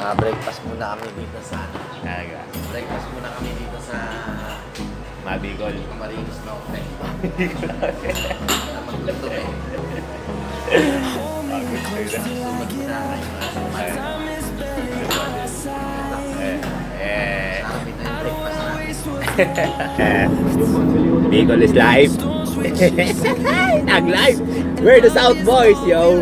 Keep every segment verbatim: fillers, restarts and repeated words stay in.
Uh, breakfast muna kami dito sa... Talaga. Breakfast muna kami dito sa... Mabicol. Marinos Norte. Magluto eh. Sumag na kayo. Eh, Sabi na yung breakfast namin. Bicol is live. Nag-live. We're the South Boys, yo.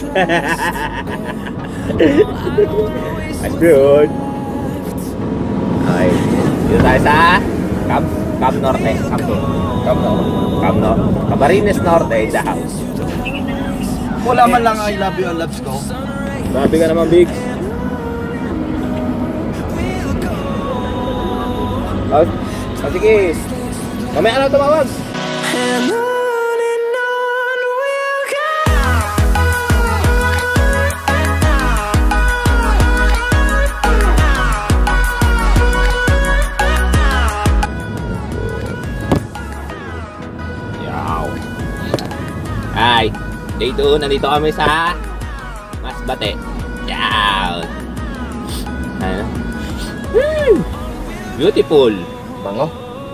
That's good. Okay. Dito tayo sa Camp, Camp Norte. Camp Norte. Camp Norte. Camp Norte. Camarines Norte in the house. Wala man lang I love you and loves ko. Sabi ka naman, Biggs. Oh, oh sige. Mamaya na tumawag. Yaw. Hi. Day two, nandito kami sa Masbate. Yaw. Ano? Woo! Beautiful. Bango.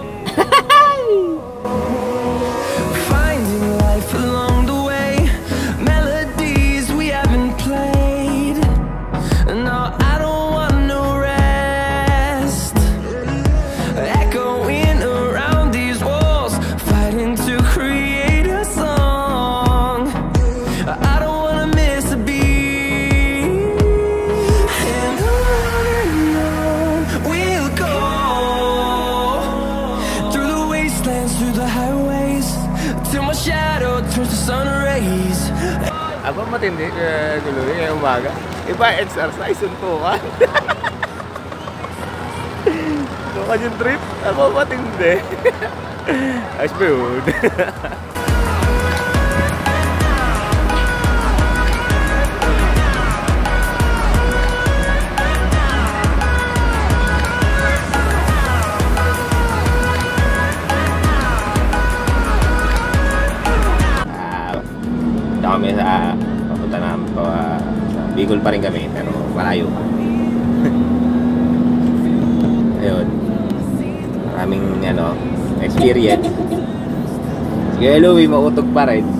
Finding life along the way, melodies we haven't played. No, I don't want no rest. Echoing around these walls, fighting to create a song. I don't wanna miss a beat. And on and on we'll go, through the wastelands, through the highways, till my shadow turns to sun rays. Aba matindi uh, tuloy ngayong umaga. Iba exercise, suntukan. Suntukan yung trip. Aba matindi. Ayos pa yun. Kami sa papunta namin pa sa Bicol pa rin kami pero malayo pa. Ayun, maraming ano experience. Sige Louie, mautog pa rin.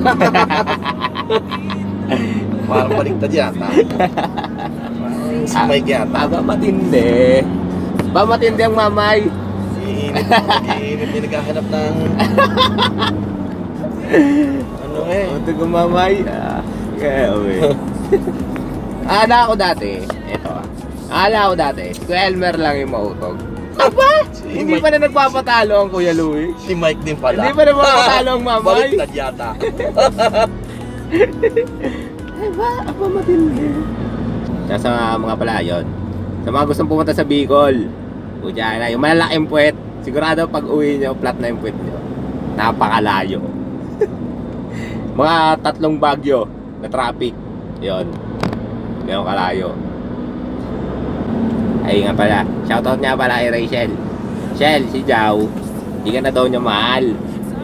Parang baliktad yata. Si Mike yata. Aba matindi. Ba matindi ang mamay. Iinit, iinit din nagkahanap ng... Ano eh? Utog ang mamay. Ah, kaya uwi. Akala ko dati, eto ah. Akala ko dati, si Kuya Elmer lang yung mautog. Aba! Si Hindi Mike- pa na nagpapatalo ang Kuya Louie. Si Mike din pala. Hindi pa na makakatalo ang mamay. Baliktad yata. Ay ba? Ako matindi. Nasa mga pala yun. Sa mga gustong pumunta sa Bicol, Putya na, yung malalaking puwet, sigurado pag uwi nyo, flat na yung puwet nyo. Napakalayo. Mga tatlong bagyo na traffic. Yun. Ganun kalayo. Ay nga pala, shoutout nga pala kay Rachel. Shell, si Jao, hindi ka na daw niya mahal.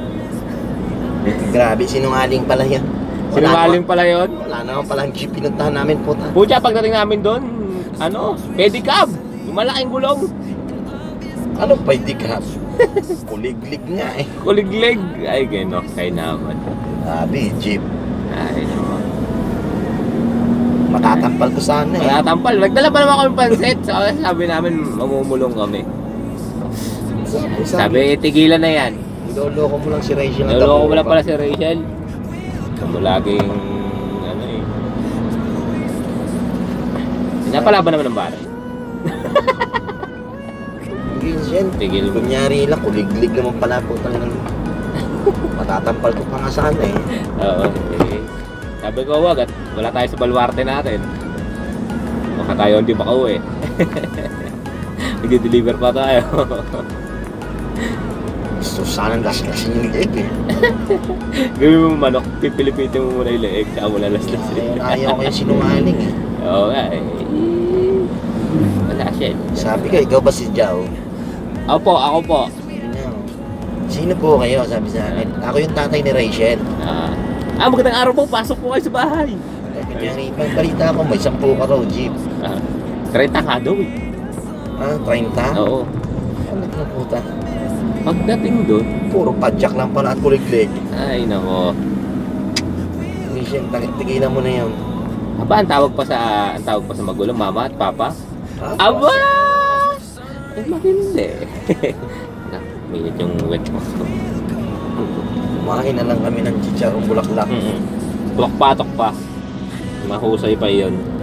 Grabe, sinungaling pala yan. Sinungaling pala yun? Wala naman palang jeep pinuntahan namin po. Pucha, pagdating namin doon, ano, pedicab. Yung malaking gulong. Ano pa hindi ka? Kuliglig nga eh. Kuliglig. Ay, gano, kay naman. Grabe, jeep. Ay, no. Matatampal ko sana eh. Matatampal. Nagdala pa naman kami pansit. So, sabi namin, mamumulong kami. Sabi, Sabi, tigilan na yan. Niloloko mo lang si Rachel. na Naloko mo daw lang pa. pala si Rachel. Kamu laging, ano eh. Pinapalaban naman ng baray. Tigil Tigil mo. Kunyari lang, kuliglig naman pala po ng matatampal ko pa nga sana eh. Oo. Eh, sabi ko, wag at wala tayo sa baluarte natin. Baka tayo hindi makauwi. Nag-deliver pa tayo. Gusto sanang gas-gasin yung leeg eh. Gawin mo manok, pipilipitin mo muna yung leeg, tsaka mo lalas-lasin. Ayaw ko yung sinungaling eh. Oo nga eh. Wala siya. Sabi ka, ikaw ba si Jao? Opo, ako po. Sino po kayo? Sabi sa akin. Ako yung tatay ni Rachel. Ah, ah magandang araw po, pasok po kayo sa bahay. Kunyari, pag balita ko, may sampu ka raw jeep. Ah, thirty ka daw eh. Ah, thirty? Oo. Ano na puta? Pagdating doon, Puro padjak lang pala at kuliglig. ay nako. Hindi siya, tigilan mo na yun. Aba, ang tawag pa sa, ang tawag pa sa magulang, mama at papa. Ah, Aba! Ay, maganda eh. Minit yung wet mo. Kumain na lang kami ng chicharong bulaklak. Mm-mm. Tulak patok pa. Mahusay pa yun.